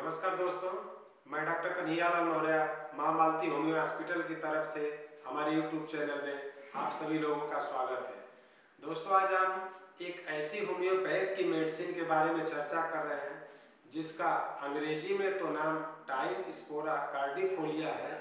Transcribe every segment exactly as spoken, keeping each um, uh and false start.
नमस्कार दोस्तों, मैं डॉक्टर कन्हैयालाल मौर्य मां मालती होम्यो हॉस्पिटल की तरफ से हमारे यूट्यूब चैनल में आप सभी लोगों का स्वागत है। दोस्तों, आज हम एक ऐसी होम्योपैथ की मेडिसिन के बारे में चर्चा कर रहे हैं जिसका अंग्रेजी में तो नाम टाइमस्पोरा कार्डिफोलिया है,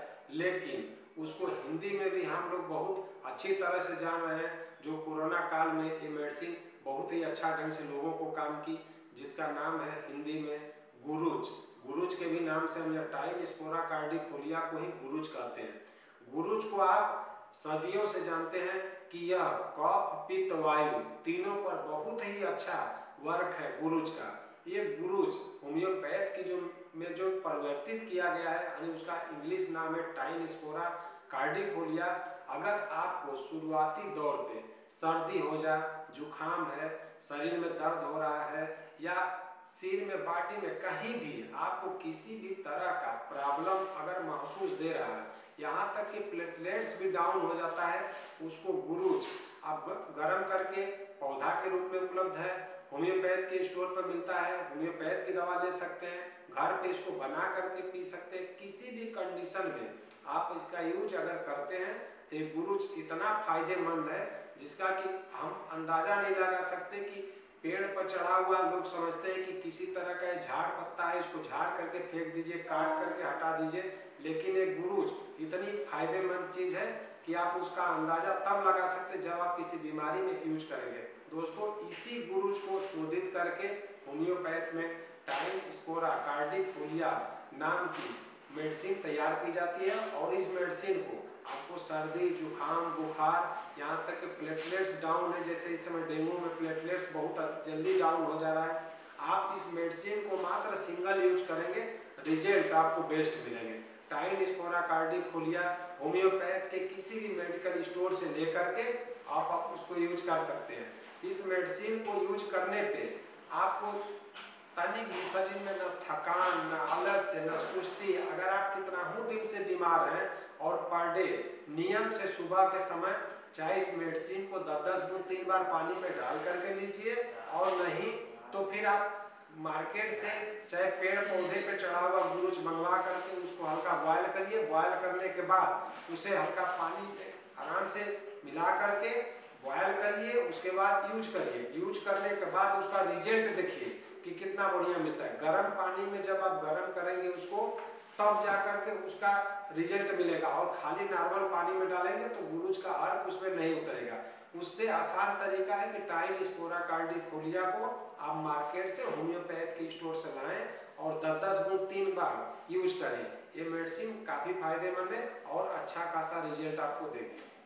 लेकिन उसको हिंदी में भी हम लोग बहुत अच्छी तरह से जान रहे हैं। जो कोरोना काल में ये मेडिसिन बहुत ही अच्छा ढंग से लोगों को काम की, जिसका नाम है हिंदी में गुरुज। गुरुज के भी नाम से हम टाइमस्पोरा कार्डिफोलिया को ही गुरुज कहते हैं। गुरुज को आप सदियों से जानते हैं कि यह कफ, पित्त, वायु तीनों पर बहुत ही अच्छा वर्क है गुरुज का। ये गुरुज होम्योपैथ की जो में जो परिवर्तित किया गया है, यानी उसका इंग्लिश नाम है टाइमस्पोरा कार्डिफोलिया। अगर आपको शुरुआती दौर पे सर्दी हो जाए, जुकाम है, शरीर में दर्द हो रहा है या सिर में, बाटी में कहीं भी आपको किसी भी तरह का प्रॉब्लम अगर महसूस दे रहा है, यहाँ तक कि प्लेटलेट्स भी डाउन हो जाता है, उसको गुरुज आप गर्म करके पौधा के रूप में उपलब्ध है, होम्योपैथ के स्टोर पर मिलता है। होम्योपैथ की दवा ले सकते हैं, घर पे इसको बना करके पी सकते हैं। किसी भी कंडीशन में आप इसका यूज अगर करते हैं तो ये गुरुज इतना फायदेमंद है जिसका कि हम अंदाजा नहीं लगा सकते। कि पेड़ पर चढ़ा हुआ लोग समझते हैं कि किसी तरह का झाड़ पत्ता है, इसको झाड़ करके फेंक दीजिए, काट करके हटा दीजिए, लेकिन ये गुरुज इतनी फायदेमंद चीज है कि आप उसका अंदाजा तब लगा सकते हैं जब आप किसी बीमारी में यूज करेंगे। दोस्तों, इसी गुरुज को शोधित करके होम्योपैथ में टाइमस्पोरा कार्डिफोलिया नाम की मेडिसिन तैयार की जाती है और इस मेडिसिन को आपको सर्दी, जुकाम, बुखार, यहाँ तक कि प्लेटलेट्स डाउन है, जैसे इस समय डेंगू में प्लेटलेट्स बहुत जल्दी डाउन हो जा रहा है, आप इस मेडिसिन को मात्र सिंगल यूज करेंगे, रिजल्ट आपको बेस्ट मिलेंगे। टाइमस्पोरा कार्डिफोलिया होम्योपैथ के किसी भी मेडिकल स्टोर से लेकर के आप, आप उसको यूज कर सकते हैं। इस मेडिसिन को यूज करने पे आपको तनिक भी शरीर में न थकान, न आलस्य, न सुस्ती। अगर आप कितना ही दिन से बीमार हैं और पर डे नियम से सुबह के समय चाहे इस मेडिसिन को दस दस बूंद तीन बार पानी में डाल करके लीजिए, और नहीं तो फिर आप मार्केट से चाहे पेड़ पौधे पे चढ़ा हुआ गुरुज मंगवा करके उसको हल्का बॉयल करिए। बॉयल करने के बाद उसे हल्का पानी में आराम से मिला करके बॉयल करिए, उसके बाद यूज करिए। यूज करने के बाद उसका रिजल्ट देखिए कि कितना बढ़िया मिलता है। गर्म पानी में जब आप गर्म करेंगे उसको, तब जाकर के उसका रिजल्ट मिलेगा, और खाली नॉर्मल पानी में डालेंगे तो गुरुज का अर्क उसमें नहीं उतरेगा। उससे आसान तरीका है कि टाइमस्पोरा कार्डिफोलिया को आप मार्केट से, होम्योपैथ के स्टोर से लाएं और दस दस बूंद तीन बार यूज करें। ये मेडिसिन काफ़ी फायदेमंद है और अच्छा खासा रिजल्ट आपको देगी।